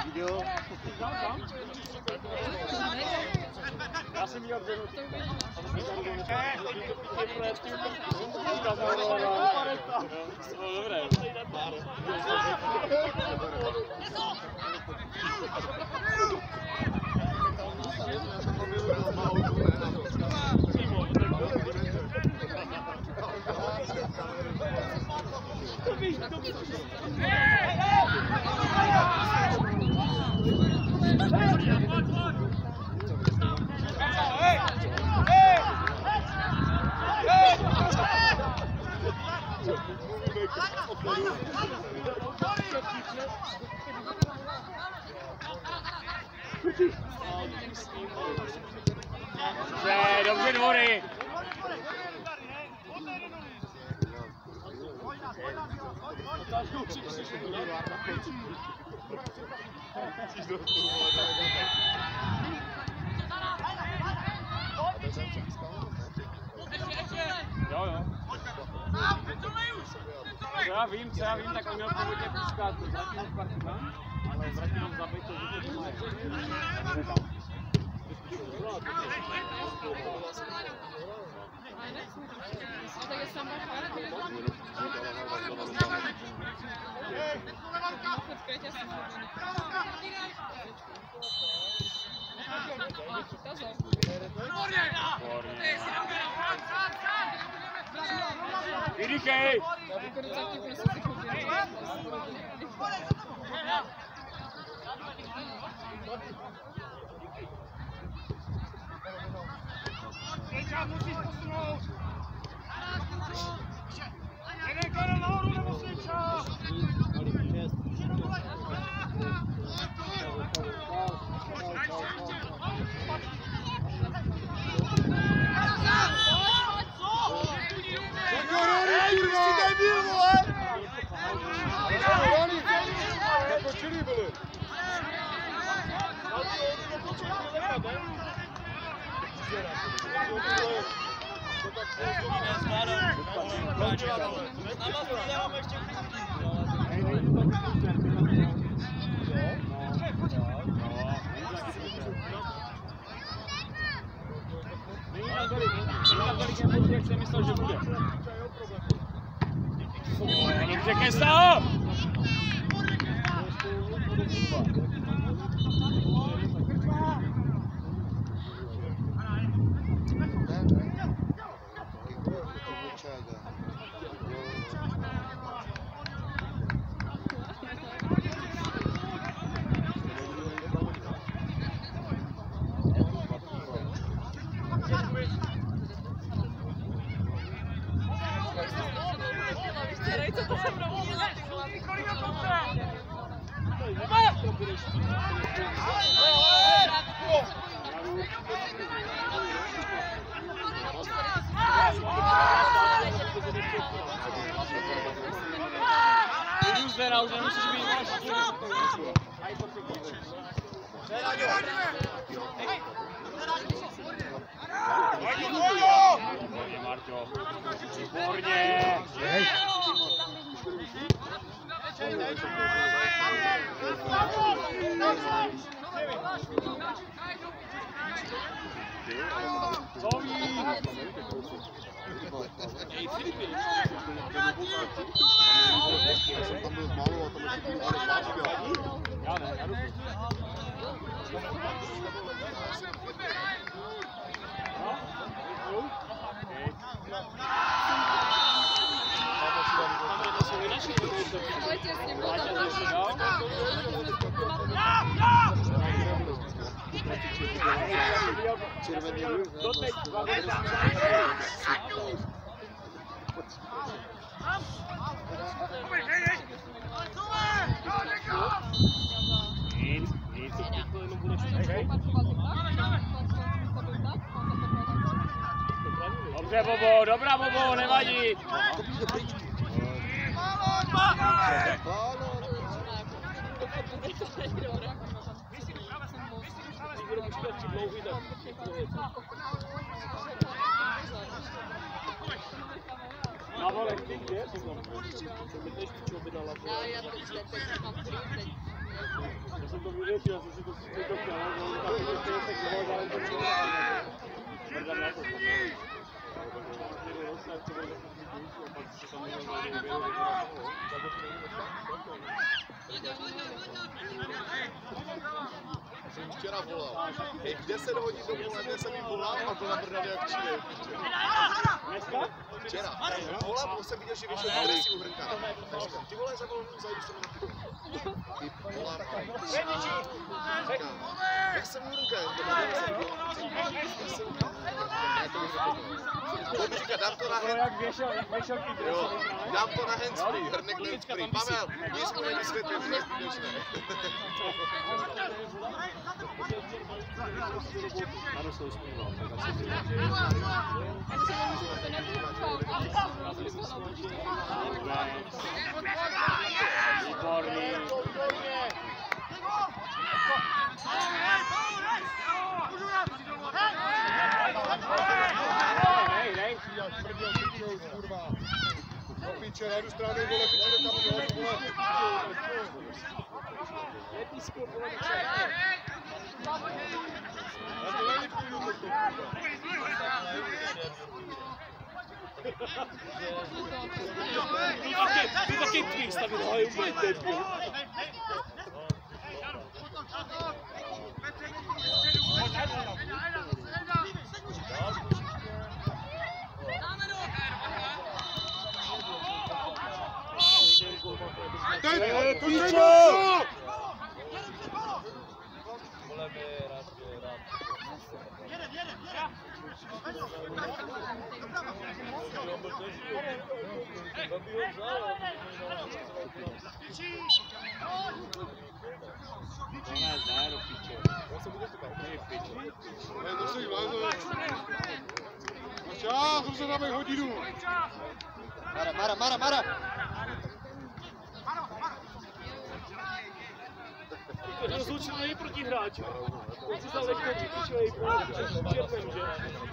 Viděl? Já jsem viděl běhu. Dobré. Dobře, dvory. Jo, jo. Co já vím, tak on měl původně pískat Zratinov Partizan, ale Zratinov zabít to vůbec ne. Vydýchej! Musíš posunout! Jeden Karel nahoru nebo Sliča! Jak jsem myslel, že bude. Dobře, Kesa! Už nemusíš být Výborně, Marťo. Výborně. Co ví? Ej, Filipy. Já jsem tam byl málo a tam ještě byl ale vážka. Já ne, já jdu. Červený růz. Nic. Dobře, Bobo, dobrá, Bobo, nevadí. Na volek, ty kde? Já to teď mám prý teď. Já jsem to vyvětil, já jsem si to chtěl, ale tak to se kdo, ale to bylo Brdan na to. Já jsem včera volal. Hej, v 10 hodin dopoledne jsem jim volal a byl na Brnavě jak přijde. Dneska? Včera. Volal, protože jsem viděl, že vyšel v adresi u Hrnka. Dneska. Ty vole, zavolal, zajdu se mi na pivo. Ty volám. Jak jsem u Hrnka? To mi říká, dám to na handsfree. Jo, dám to na handsfree, Hrnek handsfree. Pavel, nic mu nevysvětlím, to je skutečné. Ano, se usmíval. Výborný. Piče, na jednu stranu, vole, piče, tam vole, Ty taky tvý stavil, ale úplně debil. Mara! Rozlučený protihráč. On si vzal lehko vypičovej čerpem, že?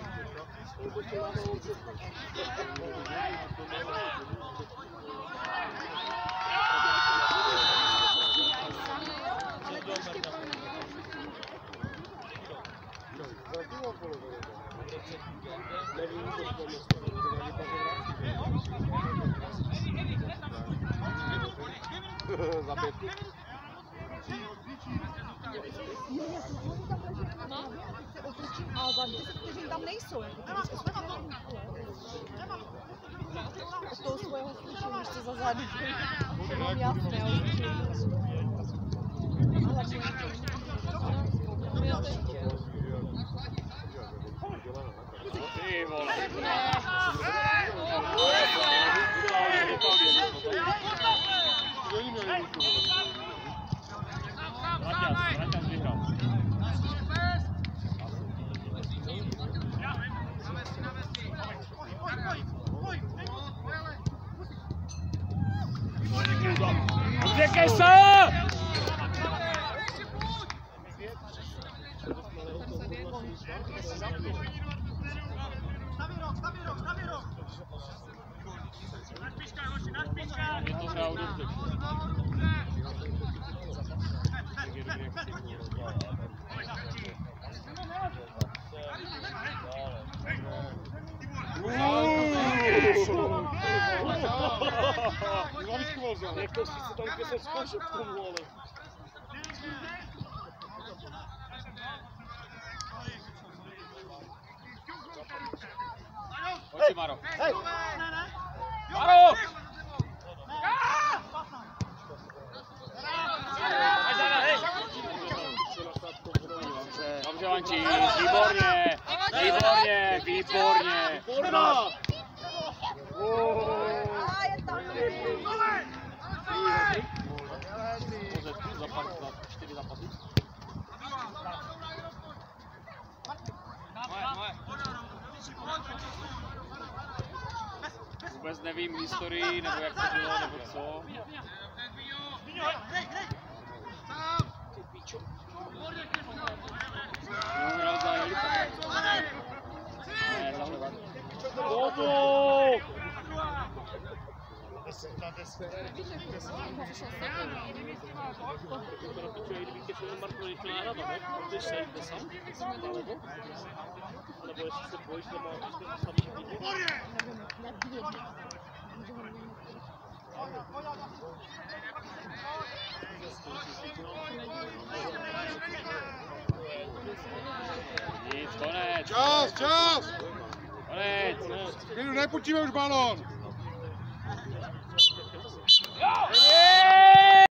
Za 5. A za 10 vteřin tam nejsou. Od toho svého slyším, když to za zády. Mám jasné, ale Ty vole. Vraťas vyhrál. Odvěkej se! Je to hrál dobře. Jako si se tam kesel zkoušel k tomu, ale... Pojď si, Maro. Maro! Dobře, Vančík, výborně! Kurva! Za 4 zápasy. Vůbec nevím historii, nebo jak to bylo, nebo co. Ty pičo. Hrál za Jelika. Ne, zahle. Toto! Přišel jsem. To napičuje, kdyby ke všemu Markovi ještě náhrada, ne? Budeš se jít sám? Alebo? Nebo jestli se bojíš, že máš sami vidět? Nevím, jak vidět. Nic, konec. Čas, čas! Konec. Chvíli, nepůjčíme už balón!